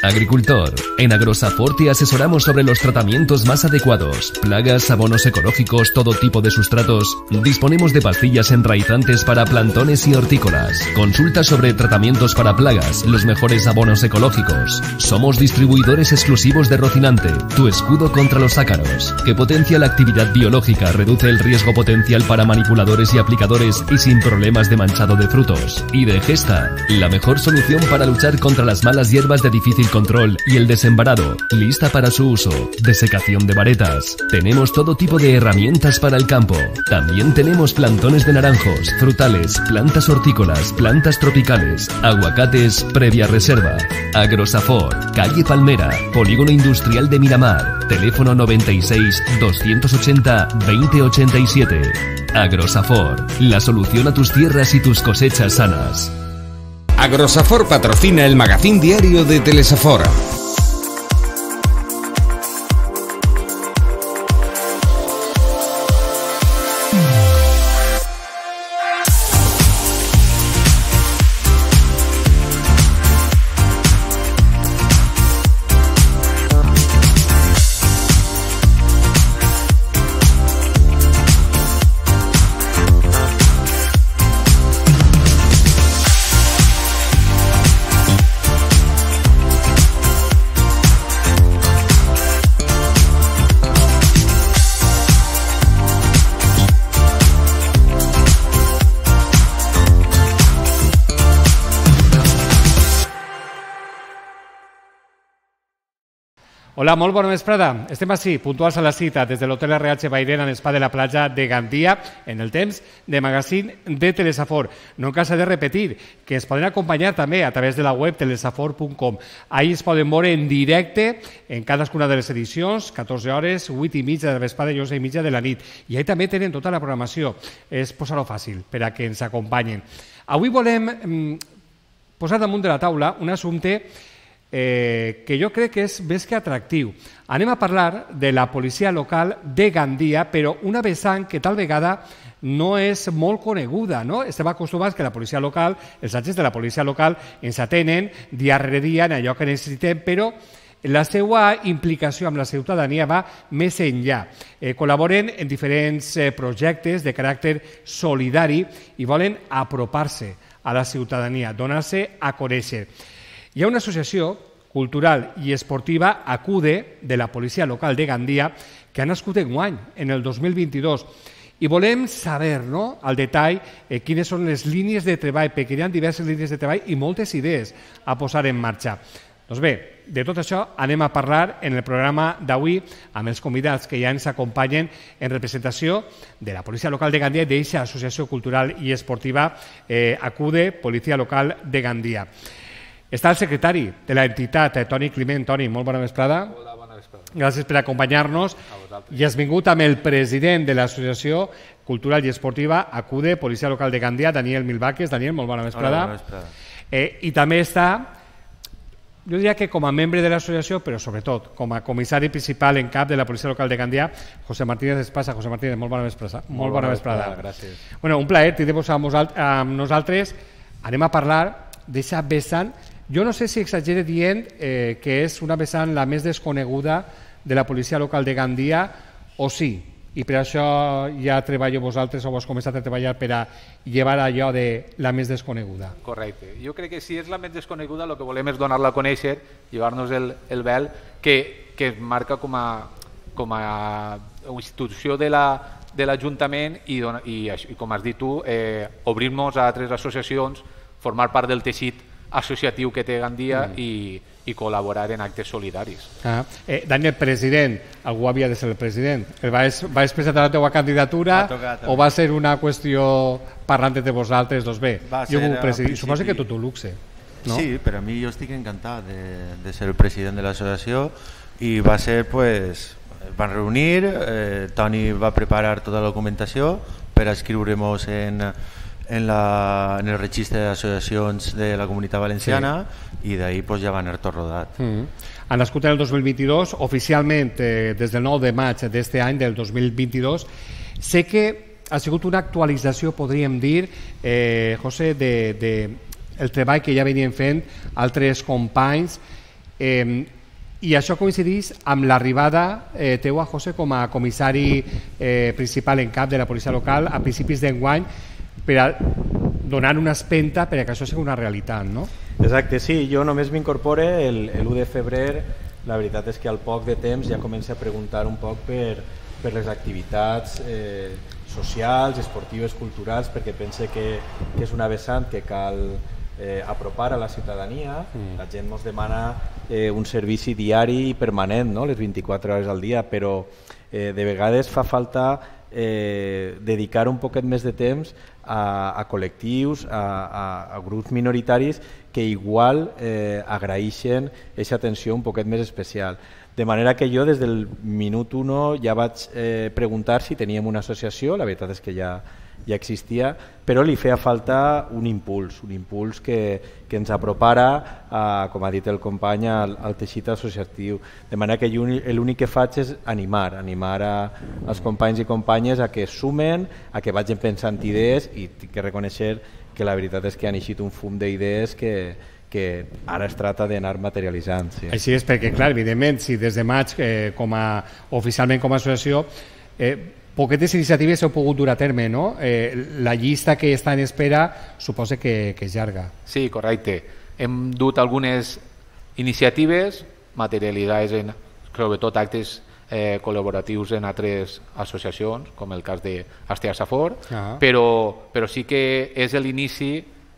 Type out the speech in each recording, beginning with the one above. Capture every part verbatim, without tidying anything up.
Agricultor. En Agrosafor te asesoramos sobre los tratamientos más adecuados. Plagas, abonos ecológicos, todo tipo de sustratos. Disponemos de pastillas enraizantes para plantones y hortícolas. Consulta sobre tratamientos para plagas, los mejores abonos ecológicos. Somos distribuidores exclusivos de Rocinante, tu escudo contra los ácaros, que potencia la actividad biológica, reduce el riesgo potencial para manipuladores y aplicadores y sin problemas de manchado de frutos. Y de Gesta, la mejor solución para luchar contra las malas hierbas de difícil control y el desembarado, lista para su uso. Desecación de varetas. Tenemos todo tipo de herramientas para el campo. También tenemos plantones de naranjos, frutales, plantas hortícolas, plantas tropicales, aguacates previa reserva. Agrosafor, calle Palmera, Polígono Industrial de Miramar. Teléfono noventa y seis, doscientos ochenta, veinte ochenta y siete. Agrosafor, la solución a tus tierras y tus cosechas sanas. Agrosafor patrocina el magazín diario de Telesafor. Hola, molt bona vesprada. Estem així, puntuals a la cita, des de l'Hotel R H Bairén en Spa de la Platja de Gandia, en el temps de magazín de Telesafor. No en cas de repetir, que es poden acompanyar també a través de la web telesafor punt com. Ahí es poden veure en directe en cadascuna de les edicions, catorze hores, vuit i mitja de la vesprada i onze i mitja de la nit. I ahí també tenen tota la programació. És posar-ho fàcil per a que ens acompanyen. Avui volem mm, posar damunt de la taula un assumpte Eh, que jo crec que és més que atractiu. Anem a parlar de la policia local de Gandia, però una vessant que tal vegada no és molt coneguda, no? Estem acostumats que la policia local, els agents de la policia local ens atenen dia rere dia en allò que necessitem, però la seva implicació amb la ciutadania va més enllà. Eh, col·laboren en diferents eh, projectes de caràcter solidari i volen apropar-se a la ciutadania, donar-se a conèixer. Hi ha una associació cultural i esportiva, ACUDE, de la policia local de Gandia, que ha nascut enguany, en el dos mil vint-i-dos. I volem saber, no?, al detall eh, quines són les línies de treball, perquè hi ha diverses línies de treball i moltes idees a posar en marxa. Doncs bé, de tot això anem a parlar en el programa d'avui amb els convidats que ja ens acompanyen en representació de la policia local de Gandia i d'eixa associació cultural i esportiva eh, ACUDE, Policia Local de Gandia. Està el secretari de l'entitat, Toni Climent. Toni, molt bona vesprada. Hola, bona vesprada. Gràcies per acompanyar-nos. I has vingut amb el president de l'Associació Cultural i Esportiva ACUDE, Policia Local de Gandia, Daniel Milvaques. Daniel, molt bona vesprada. Hola, bona vesprada. Eh, I també està, jo diria que com a membre de l'associació, però sobretot com a comissari principal en cap de la Policia Local de Gandia, José Martínez Espasa. José Martínez, molt bona vesprada. Molt bona vesprada. Gràcies. Bueno, un plaer tindre-vos amb nosaltres. Anem a parlar d'aquesta vessant. Jo no sé si exagere dient eh, que és una vessant la més desconeguda de la policia local de Gandia, o sí, i per això ja treballo vosaltres o vos començat a treballar per a llevar allò de la més desconeguda. Correcte. Jo crec que si és la més desconeguda el que volem és donar-la a conèixer, llevar-nos el, el vel que, que es marca com a, com a institució de la de l'Ajuntament i, i, i com has dit tu, eh, obrir-nos a altres associacions, formar part del teixit associatiu que té Gandia mm. i, i col·laborar en actes solidaris. Ah. Eh, Daniel, president, algú havia de ser el president. El vas, vas presentar la teva candidatura tocat, o va ser una qüestió parlant de vosaltres? Doncs bé, jo vull presidir. Suposo que tot un luxe. No? Sí, per a mi jo estic encantat de, de ser el president de l'associació i va ser, pues, van reunir, eh, Toni va preparar tota la documentació per escriure-nos en... En, la, en el registre d'associacions de la Comunitat Valenciana, sí. I d'ahir pues, ja va anar tot rodat. Mm. Ha nascut en el dos mil vint-i-dos, oficialment eh, des del nou de maig d'aquest any, del dos mil vint-i-dos. Sé que ha sigut una actualització, podríem dir, eh, José, de, de el treball que ja venien fent altres companys. Eh, I això coincideix amb l'arribada eh, teua, José, com a comissari eh, principal en cap de la policia local a principis d'enguany, per a donar una espenta perquè això sigui una realitat, no? Exacte, sí, jo només m'incorpore l'u de febrer. La veritat és que al poc de temps ja comença a preguntar un poc per, per les activitats eh, socials, esportives, culturals, perquè pense que, que és una vessant que cal eh, apropar a la ciutadania. Mm. La gent ens demana eh, un servici diari i permanent, no? Les vint-i-quatre hores al dia, però eh, de vegades fa falta eh, dedicar un poquet més de temps a, a col·lectius, a, a, a grups minoritaris que igual eh, agraeixen aquesta atenció un poquet més especial. De manera que jo des del minut uno ja vaig eh, preguntar si teníem una associació, la veritat és que ja, ja existia, però li feia falta un impuls, un impuls que, que ens apropara, a, com ha dit el company, al, al teixit associatiu. De manera que jo l'únic que faig és animar, animar a, als companys i companyes a que sumen, a que vagin pensant idees, i tinc que reconèixer que la veritat és que han eixit un fum d'idees que, que ara es tracta d'anar materialitzant. Sí. Així és, perquè clar, evidentment, si des de maig, eh, com a, oficialment com a associació, eh, poquetes iniciatives s'heu pogut dur a terme, no? Eh, la llista que està en espera suposa que, que és llarga. Sí, correcte. Hem dut algunes iniciatives materialitzades en, sobretot, actes eh, col·laboratius en altres associacions, com el cas d'Astea Safor, ah. però, però sí que és l'inici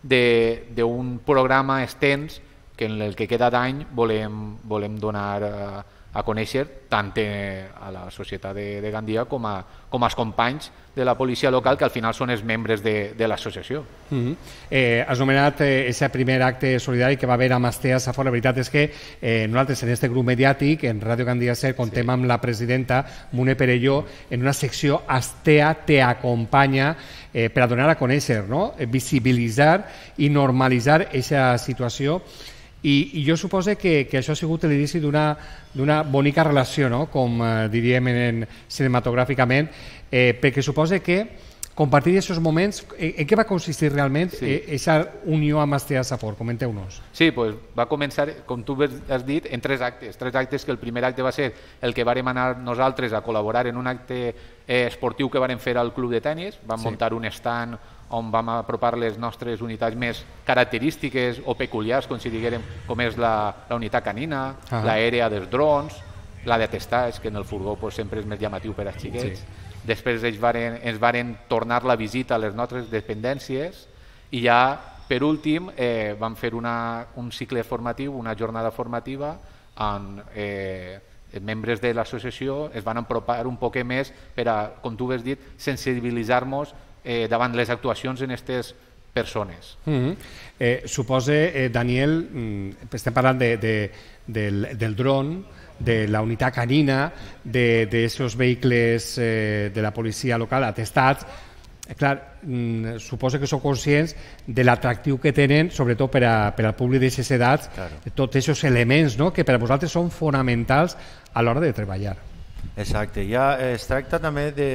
d'un programa extens que en el que queda d'any volem, volem donar a, a conèixer tant a la societat de, de Gandia com, a, com als companys de la policia local, que al final són els membres de, de l'associació. Mm-hmm. eh, has nomenat aquest eh, primer acte solidari que va haver amb Astea Safor. La veritat és que eh, nosaltres en aquest grup mediàtic, en Ràdio Gandia Ser, contem sí. amb la presidenta Mune Perelló en una secció Astea te acompanya eh, per a donar a conèixer, no? visibilitzar i normalitzar aquesta situació. I, i jo suposo que, que això ha sigut l'inici d'una bonica relació, no? com eh, diríem en, en, cinematogràficament, eh, perquè suposo que compartir aquests moments, en, en què va consistir realment aquesta sí. eh, unió amb Astea Safor? Comenteu-nos. Sí, pues va començar, com tu has dit, en tres actes. Tres actes que el primer acte va ser el que vàrem anar nosaltres a col·laborar en un acte eh, esportiu que vàrem fer al club de tenis. Vam sí. muntar un stand on vam apropar les nostres unitats més característiques o peculiars, com si diguérem, com és la, la unitat canina, ah. l'aèrea dels drons, la d'atestats, que en el furgó pues, sempre és més llamatiu per als xiquets. Sí. Després ells varen, ens varen tornar la visita a les nostres dependències i ja, per últim, eh, vam fer una, un cicle formatiu, una jornada formativa on eh, membres de l'associació es van apropar un poc més per a, com tu has dit, sensibilitzar-nos Eh, davant les actuacions en aquestes persones. Mm-hmm. eh, Supose, eh, Daniel, mm, estem parlant de, de, del, del dron, de la unitat canina, d'aquests vehicles eh, de la policia local atestats. Eh, clar, mm, suposo que sou conscients de l'atractiu que tenen, sobretot per, a, per al públic d'aquestes edats, claro. tots aquests elements, no?, que per a vosaltres són fonamentals a l'hora de treballar. Exacte, ja es tracta també de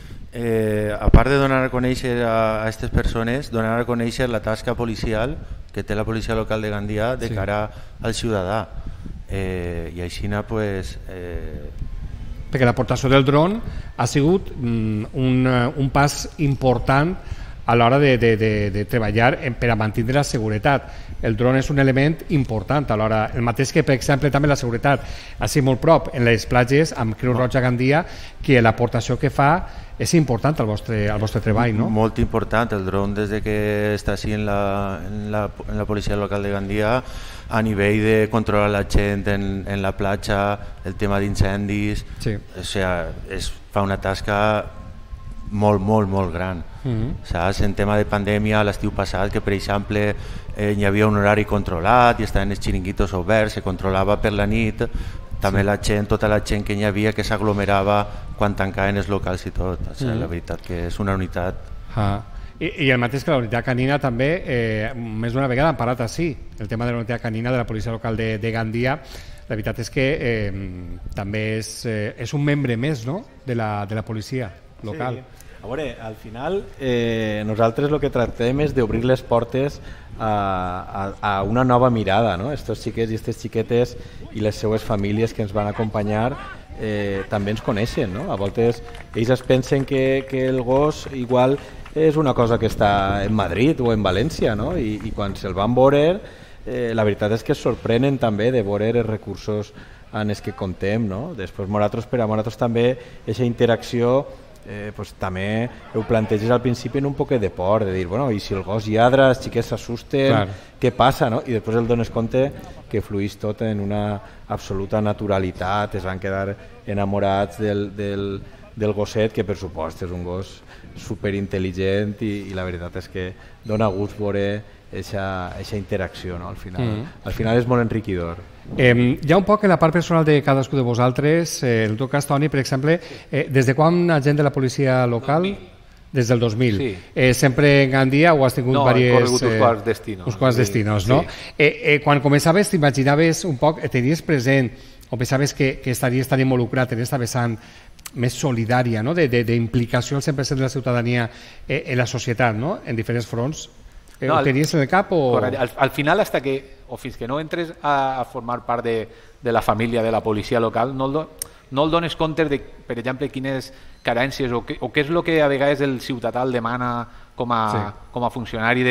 Eh, a part de donar a conèixer a aquestes persones, donar a conèixer la tasca policial que té la policia local de Gandia de sí. cara al ciutadà, eh, i així pues, eh... perquè l'aportació del dron ha sigut mm, un, un pas important a l'hora de, de, de, de treballar en, per a mantenir la seguretat. El dron és un element important a l'hora, el mateix que per exemple també la seguretat així molt prop en les platges amb Creu Roja Gandia, que l'aportació que fa és important al vostre, al vostre treball, no? Molt important. El dron, des de que està així en la, en la, en la policia local de Gandia, a nivell de controlar la gent en, en la platja, el tema d'incendis, sí. o sea, es fa una tasca molt, molt, molt gran. Mm-hmm. Saps? En tema de pandèmia, l'estiu passat, que per exemple eh, hi havia un horari controlat i estaven els xiringuitos oberts, se controlava per la nit, també sí. la gent, tota la gent que hi havia que s'aglomerava quan tancaven els locals i tot. O sigui, mm. La veritat que és una unitat. Ah. I, I el mateix que la unitat canina també, eh, més d'una vegada han parlat així, el tema de la unitat canina de la policia local de, de Gandia. La veritat és que eh, també és, eh, és un membre més, no?, de la, de la policia local. Sí. A veure, al final eh, nosaltres el que tractem és d'obrir les portes a, a, a una nova mirada, no? Estos xiquets i aquestes xiquetes i les seues famílies que ens van acompanyar eh, també ens coneixen, no? A voltes ells es pensen que, que el gos igual és una cosa que està en Madrid o en València, no? I, i quan se'l van veure, eh, la veritat és que es sorprenen també de veure els recursos en els que contem, no? Després nosaltres, per a nosaltres també, aquesta interacció eh, pues, també ho planteges al principi en un poc de por, de dir, bueno, i si el gos lladra, els xiquets s'assusten, claro. Què passa, no? I després el dones compte que fluís tot en una absoluta naturalitat, es van quedar enamorats del, del, del gosset, que per supost és un gos superintel·ligent i, i la veritat és que dona gust veure aquesta interacció, no? Al final, mm. al final és molt enriquidor. Eh, ja un poc en la part personal de cadascú de vosaltres, eh, en el teu cas, Toni, per exemple, eh, des de quan agent de la policia local? dos mil. Des del dos mil. Sí. Eh, sempre en Gandia o has tingut no, diverses... No, he corregut uns quants destinos. Uns quants destinos, sí. No? Sí. Eh, eh, quan començaves, t'imaginaves un poc, tenies present o pensaves que, que estaries tan involucrat en aquesta vessant més solidària, no? d'implicació al cent per cent de la ciutadania eh, en la societat, no? En diferents fronts? Eh, no, ho tenies en el cap? O... Al, al final, hasta que, o fins que no entres a, a formar part de, de la família de la policia local, no el, do, no el dones compte de, per exemple, quines carències o, que, o què és el que a vegades el ciutadà el demana com a, sí. com a funcionari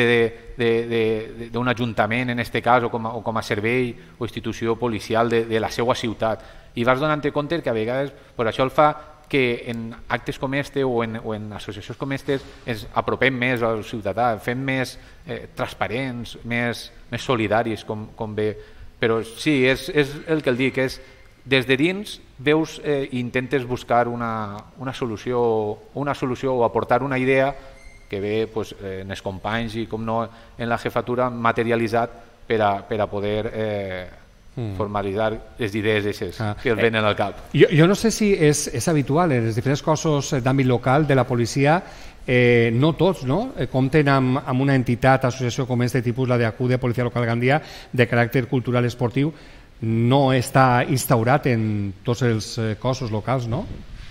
d'un ajuntament, en aquest cas, o com, a, o com a servei o institució policial de, de la seva ciutat. I vas donant-te compte que a vegades per això el fa que en actes com este o en, o en associacions com aquestes ens apropem més al ciutadà, fem més eh, transparents, més, més solidaris, com, com bé. Però sí, és, és el que el dic, és des de dins veus i eh, intentes buscar una, una, solució, una solució o aportar una idea que ve pues, eh, en els companys i com no en la jefatura materialitzat per a, per a poder eh, mm. formalitzar les idees aquestes ah. que els venen al cap. Jo, jo no sé si és, és habitual en els diferents cossos d'àmbit local de la policia, eh, no tots, no? Eh, compten amb, amb una entitat, associació com este tipus, la d'Acude, Policia Local Gandia, de caràcter cultural esportiu, no està instaurat en tots els cossos locals, no?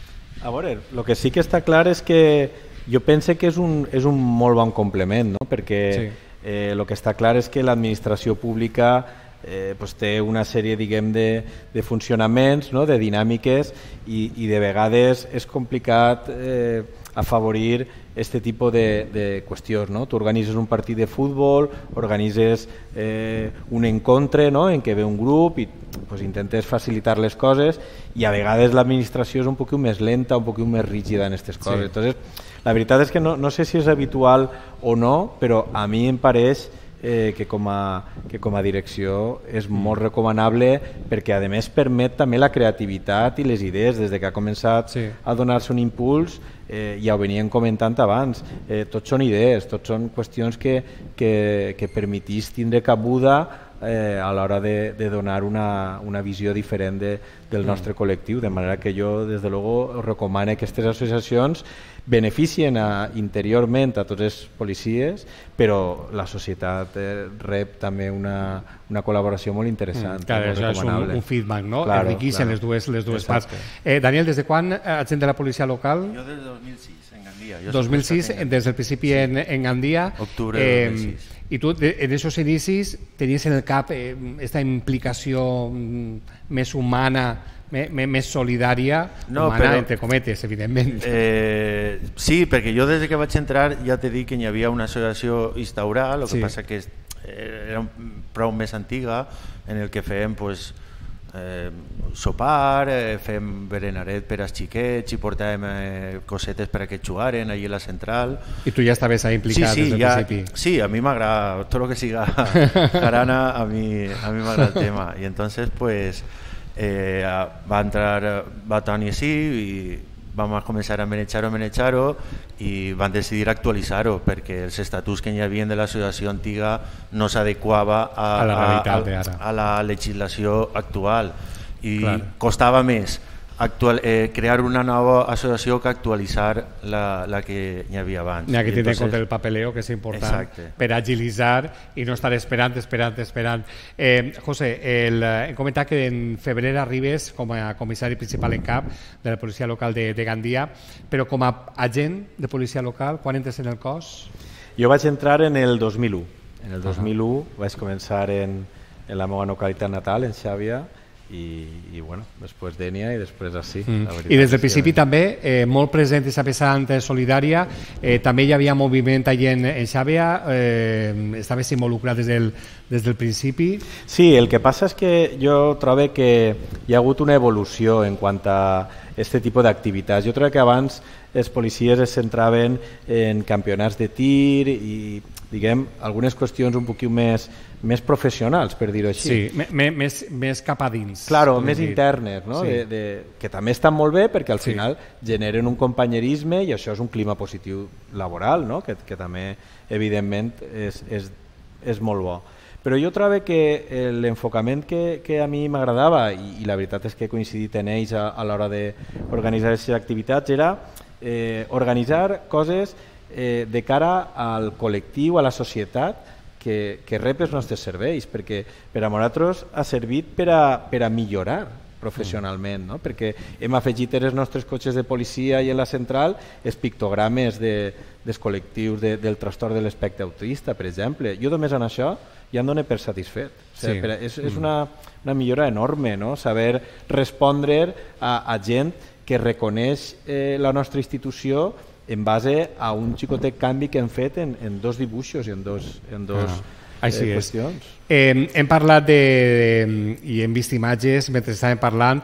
A veure, el que sí que està clar és que jo penso que és un, és un molt bon complement, no? Perquè sí. eh, el que està clar és que l'administració pública eh, pues té una sèrie, diguem, de, de funcionaments, no? De dinàmiques i, i de vegades és complicat eh, afavorir este tipus de, de qüestions, no? Tu organitzes un partit de futbol, organitzes eh, un encontre, no? En què ve un grup i pues, intentes facilitar les coses i a vegades l'administració és un poc més lenta, un poc més rígida en aquestes coses. Sí. Entonces, la veritat és que no, no sé si és habitual o no, però a mi em pareix eh, que, com a, que com a direcció és molt recomanable perquè a més permet també la creativitat i les idees. Des de que ha començat sí. a donar-se un impuls, eh, ja ho venien comentant abans, eh, tots són idees, tots són qüestions que, que, que permetís tindre cabuda eh, a l'hora de, de donar una, una visió diferent de, del nostre mm. col·lectiu, de manera que jo des de luego recomano que aquestes associacions beneficien a, interiorment a tots els policies, però la societat eh, rep també una, una col·laboració molt interessant. Mm, clar, molt això és un, un feedback, no? Claro, enriqueixen claro. les dues, les dues parts. Eh, Daniel, des de quan agent de la policia local? Jo des de dos mil sis, en Gandia. Jo dos mil sis, des del principi sí. en, en Gandia. Octubre de eh, dos mil sis. I tu, en aquests inicis, tenies en el cap aquesta eh, implicació més humana, més solidària, no, humana, però, entre cometes, evidentment. Eh, sí, perquè jo des que vaig entrar ja t'he dit que hi havia una associació instaurada, el que sí. passa que era prou més antiga, en el que fèiem pues, eh, sopar, eh, fèiem berenaret per als xiquets i portàvem eh, cosetes per a que jugaren allí a la central. I tu ja estaves ahí implicat sí, sí, des del ja, principi? Sí, a mi m'agrada, tot el que siga jarana, a mi, a mi m'agrada el tema. I entonces, pues, Eh, va entrar va Toni així i vam començar a manejar-ho, manejar-ho i van decidir actualitzar-ho perquè els estatuts que hi havia de l'associació antiga no s'adequava a, a, la a, a, a la legislació actual i Clar. Costava més actual, eh, crear una nova associació que actualitzar la, la que hi havia abans. Hi ha que tenir en Entonces, compte el papeleo, que és important, exacte. per agilitzar i no estar esperant, esperant, esperant. Eh, José, el, hem comentat que en febrer arribes com a comissari principal en cap de la policia local de, de Gandia, però com a agent de policia local, quan entres en el cos? Jo vaig entrar en el dos mil u. En el dos mil u uh -huh. vaig començar en, en la meva localitat natal, en Xàbia, i, i bueno, després d'Ènia i després així. Mm. I des del principi també, eh, molt present aquesta vessant solidària, eh, també hi havia moviment allà en, en Xàbia, eh, estaves involucrat des del, des del principi? Sí, el que passa és que jo trobo que hi ha hagut una evolució en quant a aquest tipus d'activitats. Jo crec que abans els policies es centraven en campionats de tir i, diguem, algunes qüestions un poquet més, més professionals, per dir-ho així. Sí, més, més cap a dins. Claro, més dir. internes, no? Sí. De, de, que també estan molt bé perquè al final sí. generen un companyerisme i això és un clima positiu laboral, no? que, que també, evidentment, és, és, és molt bo. Però jo trobo que l'enfocament que, que a mi m'agradava, i, i la veritat és que he coincidit en ells a, a l'hora d'organitzar aquestes activitats, era eh, organitzar coses eh, de cara al col·lectiu, a la societat, que, que rep els nostres serveis, perquè per a nosaltres ha servit per a, per a millorar professionalment, no? Perquè hem afegit els nostres cotxes de policia i en la central els pictogrames de, dels col·lectius de, del trastorn de l'espectre autista, per exemple. Jo només en això ja em dono per satisfet. O sigui, sí. per, és és una, una millora enorme, no? Saber respondre a, a gent que reconeix eh, la nostra institució en base a un xicotet canvi que hem fet en, en dos dibuixos i en dos, en dos ah, eh, qüestions. Eh, hem parlat de, de, i hem vist imatges mentre estàvem parlant,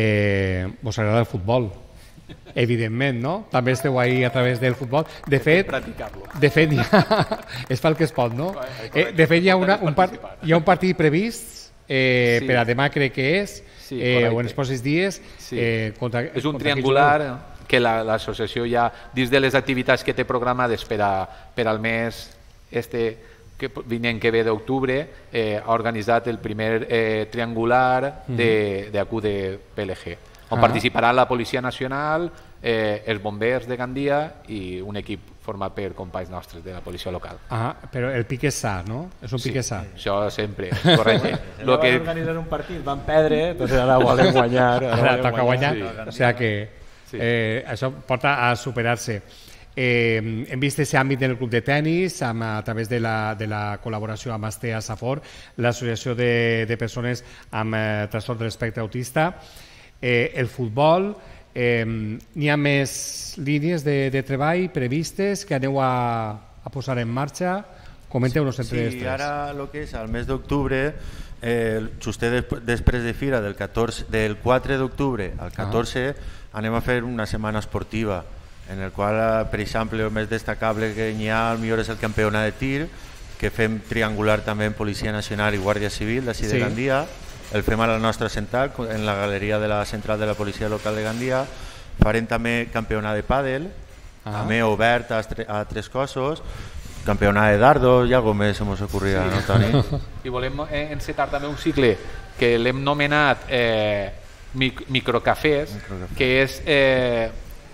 eh, vos agrada el futbol, evidentment, no? També esteu ahí a través del futbol. De fet, de fet ha, es fa el que es pot, no? Eh, de fet, hi ha, una, un, part, hi ha un partit previst eh, sí. per a demà, crec que és, sí, eh, o en els pròxims dies. Sí. Eh, contra, és un contra triangular que l'associació ja, dins de les activitats que té programades per, a, per al mes este que vinent que ve d'octubre, eh, ha organitzat el primer eh, triangular de, de A Q de P L G, on ah. participarà la Policia Nacional, eh, els bombers de Gandia i un equip format per companys nostres de la policia local. Ah, però el pique sa, no? És un pique sa. Sí, això sempre, correcte. Lo que... van organitzar un partit, van perdre, entonces ara volen guanyar. Ara, ara toca guanyar, guanyar. Sí. O sea que eh, això porta a superar-se. Eh, hem vist aquest àmbit en el club de tennis amb, a través de la, de la col·laboració amb Astea Safor, l'associació de, de persones amb eh, trastorn de l'espectre autista, eh, el futbol, eh, n'hi ha més línies de, de treball previstes que aneu a, a posar en marxa? Comenteu-nos entre sí, tres. Sí, ara el que és el mes d'octubre, eh, justet després de Fira del, catorze, del quatre d'octubre al catorze, ah. anem a fer una setmana esportiva en el qual, per exemple, el més destacable que hi ha al millor és el campionat de tir, que fem triangular també en Policia Nacional i Guàrdia Civil d'ací sí. de Gandia, el fem a la nostra central, en la galeria de la central de la Policia Local de Gandia. Farem també campionat de pàdel, ah. també obert a, a tres cossos, campionat de dardo, i alguna més se mos ocorrirà, sí. no, Toni? I volem encetar també un cicle que l'hem nomenat eh, mic microcafès, Microcafé. que és... Eh,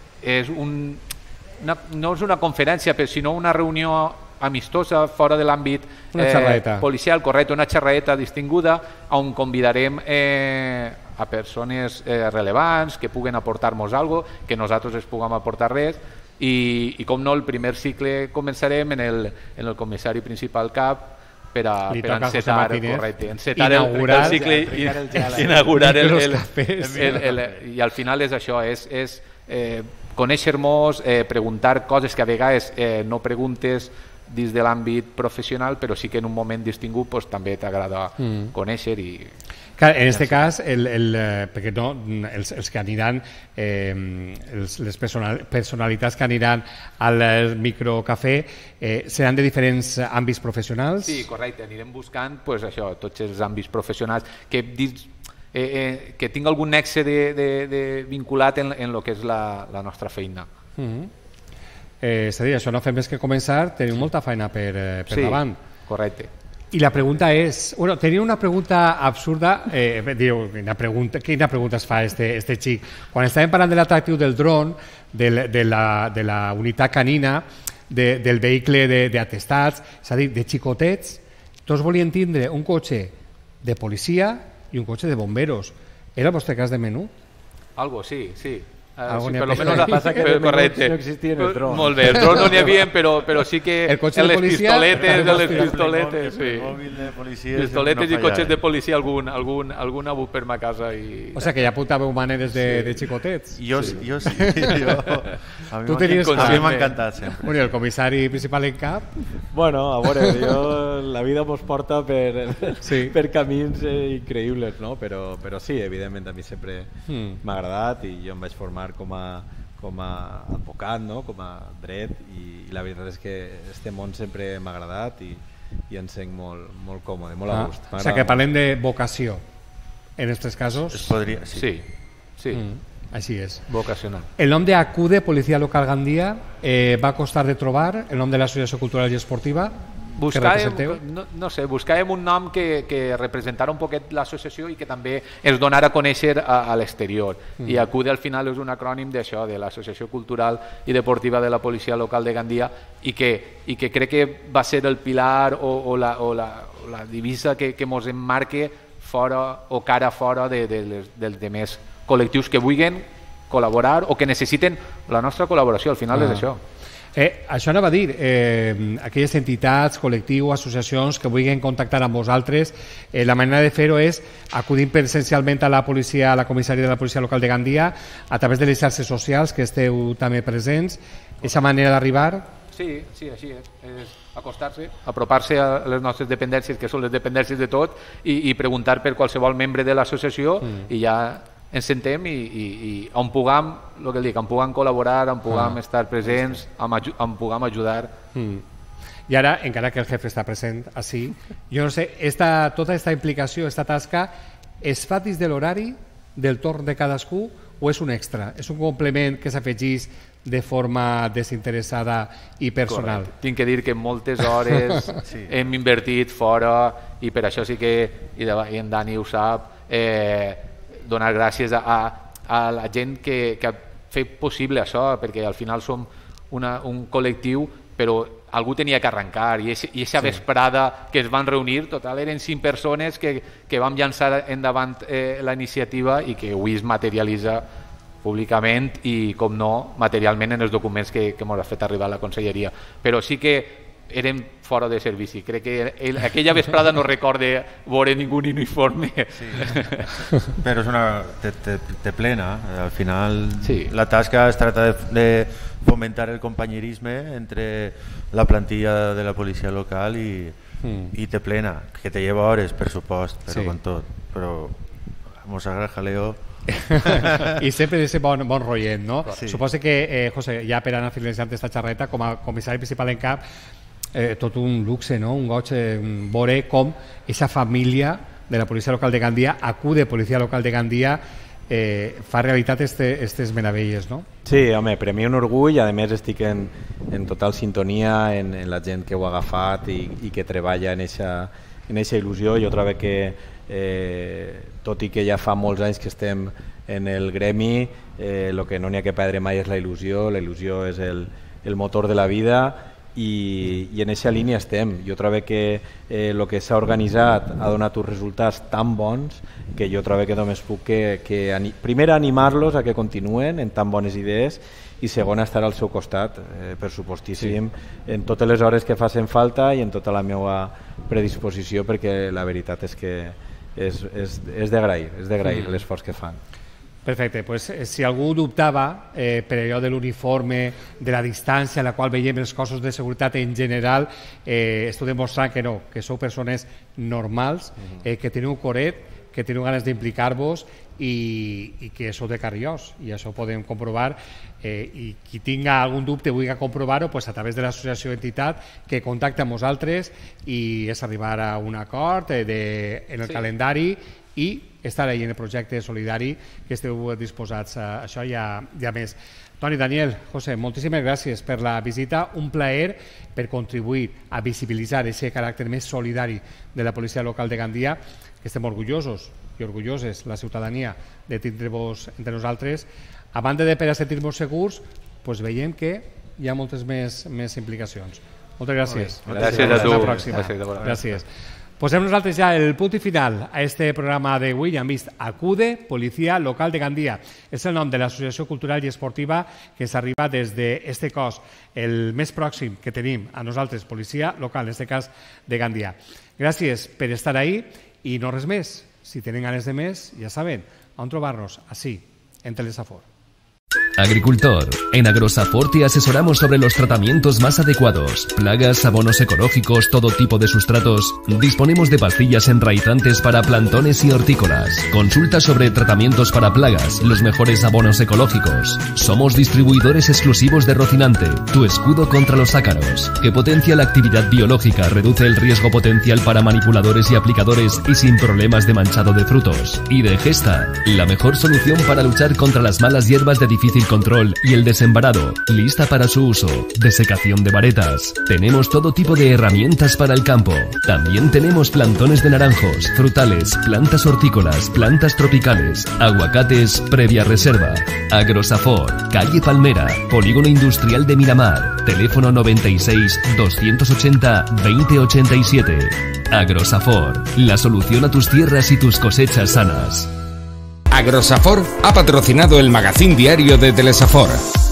és un, una, no és una conferència, però sinó una reunió amistosa fora de l'àmbit eh, policial, correcte, una xerraeta distinguda on convidarem eh, a persones eh, rellevants que puguen aportar-nos alguna cosa, que nosaltres es puguem aportar res i, i com no, el primer cicle començarem en el, en el comissari principal cap per a, per a encetar, correcte, encetar inaugurar, el, el cicle i el inaugurar el, el, el, el, el, i al final és això, és, és eh, conèixer-nos, eh, preguntar coses que a vegades eh, no preguntes dins de l'àmbit professional, però sí que en un moment distingut pues, també t'agrada mm. conèixer i... Clar, en aquest cas, el, el, perquè no, els, els que aniran, eh, els, les personalitats que aniran al microcafè eh, seran de diferents àmbits professionals? Sí, correcte, anirem buscant pues, això, tots els àmbits professionals que dins Eh, eh, que tinc algun nexe de, de, de vinculat en, en lo que és la, la nostra feina. Mm -hmm. eh, és a dir, això no fem més que començar, tenim molta feina per, eh, per sí, davant. Correcte. I la pregunta és... Bueno, tenia una pregunta absurda. Eh, diu, quina pregunta, quina pregunta es fa este, este xic? Quan estàvem parlant de l'atractiu del dron, de, de, la, de la unitat canina, de, del vehicle d'atestats, és a dir, de xicotets, tots volien tindre un cotxe de policia i un cotxe de bomberos. Era el vostre cas de menú? Algo, sí, sí. Uh, Algo sí, n'hi per lo havia. menos El que passa que de correcte. menús no existia en el dron. Molt bé, el dron no n'hi havia, però, però sí que El cotxe de les policia, pistoletes, el les mòbil, pistoletes, sí. El mòbil de policia Pistoletes no i cotxes falla, de policia, algun, algun, algun ha hagut per ma casa. I... O sigui que ja apuntàveu maneres de, de xicotets. Jo sí, jo sí. Jo, a mi Tu m'ha- tenies- a mi m'ha encantat sempre. Bueno, el comissari principal en cap? Bueno, a veure, jo, la vida mos porta per, Sí. per camins eh, increïbles, no? Però, però sí, evidentment a mi sempre Mm. m'ha agradat i jo em vaig formar com a, com a advocat, no? Com a dret i, i la veritat és que este món sempre m'ha agradat i, i em sent molt, molt còmode, molt a Ah, gust. o sigui que parlem de vocació. En estos casos, Es podria, sí. Sí, sí, mm, així és. vocacional. El nom de ACUDE, Policia Local Gandia, eh, va costar de trobar, el nom de l'Associació Cultural i Esportiva, que Buscàvem, representeu. no, no sé, buscàvem un nom que, que representara un poquet l'associació i que també es donara a conèixer a, a l'exterior. Mm. I ACUDE al final és un acrònim d'això, de l'Associació Cultural i Deportiva de la Policia Local de Gandia, i que, i que crec que va ser el pilar o, o, la, o, la, o la divisa que, que mos emmarque fora o cara fora de, de les, dels demés col·lectius que vulguin col·laborar o que necessiten la nostra col·laboració. Al final Ah. és això. Eh, això anava a dir, eh, aquelles entitats, col·lectius, associacions que vulguin contactar amb vosaltres, eh, la manera de fer-ho és acudint presencialment a la policia, a la comissaria de la Policia Local de Gandia, a través de les xarxes socials que esteu també presents. Aquesta manera d'arribar... Sí, sí, així és. És acostar-se, apropar-se a les nostres dependències, que són les dependències de tot, i, i preguntar per qualsevol membre de l'associació mm. i ja ens sentem i, i, i on puguem, el que dic, on puguem col·laborar, on puguem ah. estar presents, on, on puguem ajudar. Mm. I ara, encara que el jefe està present així, jo no sé, esta, tota aquesta implicació, aquesta tasca, es fa dins de l'horari del torn de cadascú o és un extra? És un complement que s'afegís de forma desinteressada i personal? Correcte. Tinc que dir que moltes hores sí. hem invertit fora i per això sí que, i, de, i en Dani ho sap, eh, donar gràcies a, a, a la gent que, que ha fet possible això, perquè al final som una, un col·lectiu, però algú tenia que arrencar, i aquesta sí. vesprada que es van reunir, total eren cinc persones que, que vam llançar endavant eh, la iniciativa i que avui es materialitza públicament i, com no, materialment en els documents que, que ens ha fet arribar a la conselleria. Però sí que érem fora de servici. Crec que el, aquella vesprada no recorde veure ningú uniforme. Sí. Però és una... te, te, te plena. Al final sí. la tasca es trata de, de fomentar el companyerisme entre la plantilla de la policia local i, mm. i te plena. Que te lleva hores, per supost, però sí. con tot. Però mos agrada jaleo. I sempre d'aquest bon, bon rotllet, no? Sí. Suposo que, eh, José, ja per anar finalitzant aquesta xerreta, com a comissari principal en cap, eh, tot un luxe, no? Un goig eh, veure com aquesta família de la Policia Local de Gandia, ACUDE, Policia Local de Gandia, eh, fa realitat aquestes este, meravelles, no? Sí, home, per a mi un orgull, a més estic en, en total sintonia en, en la gent que ho ha agafat i, i que treballa en eixa en eixa il·lusió. Jo trobo que eh, tot i que ja fa molts anys que estem en el gremi, eh, el que no n'hi ha que perdre mai és la il·lusió. La il·lusió és el, el motor de la vida i, i en eixa línia estem. Jo trobo que eh, el que s'ha organitzat ha donat uns resultats tan bons que jo trobo que només puc que, que ani primer animar-los a que continuen en tan bones idees i segon estar al seu costat, eh, per supostíssim, sí. en totes les hores que facin falta i en tota la meva predisposició, perquè la veritat és que és, és, és d'agrair, és d'agrair mm. l'esforç que fan. Perfecte, pues, eh, si algú dubtava eh, per allò de l'uniforme, de la distància a la qual veiem els cossos de seguretat en general, eh, estic demostrant que no, que sou persones normals, eh, que teniu coret, que teniu ganes d'implicar-vos i, i que sou de Carriós, i això ho podem comprovar, eh, i qui tinga algun dubte vulgui comprovar-ho, pues, a través de l'associació entitat que contacta amb nosaltres i és arribar a un acord eh, de, en el sí. calendari i estar ahí en el projecte solidari, que esteu disposats a això i a, i a més. Toni, Daniel, José, moltíssimes gràcies per la visita, un plaer per contribuir a visibilitzar aquest caràcter més solidari de la policia local de Gandia, que estem orgullosos i orgulloses, la ciutadania, de tindre-vos entre nosaltres. A banda de per a sentir-nos segurs, doncs veiem que hi ha moltes més, més implicacions. Moltes gràcies. Gràcies a tu. Fins la pròxima. Gràcies. Posem nosaltres ja el punt i final a este programa d'avui. Ja hem vist ACUDE, Policia Local de Gandia. És el nom de l'Associació Cultural i Esportiva que s'arriba des d'este cos, el més pròxim que tenim a nosaltres, Policia Local, en este cas de Gandia. Gràcies per estar ahí i no res més. Si tenen ganes de més, ja saben on trobar-nos, així, en Telesafor. Agricultor. En Agrosafor te asesoramos sobre los tratamientos más adecuados. Plagas, abonos ecológicos, todo tipo de sustratos. Disponemos de pastillas enraizantes para plantones y hortícolas. Consulta sobre tratamientos para plagas, los mejores abonos ecológicos. Somos distribuidores exclusivos de Rocinante, tu escudo contra los ácaros, que potencia la actividad biológica, reduce el riesgo potencial para manipuladores y aplicadores y sin problemas de manchado de frutos. Y de Gesta, la mejor solución para luchar contra las malas hierbas de difícil control y el desembarado, lista para su uso. Desecación de varetas. Tenemos todo tipo de herramientas para el campo. También tenemos plantones de naranjos, frutales, plantas hortícolas, plantas tropicales, aguacates previa reserva. Agrosafor, calle Palmera, Polígono Industrial de Miramar. Teléfono noventa y seis, doscientos ochenta, veinte ochenta y siete. Agrosafor, la solución a tus tierras y tus cosechas sanas. Agrosafor ha patrocinado el magazín diario de Telesafor.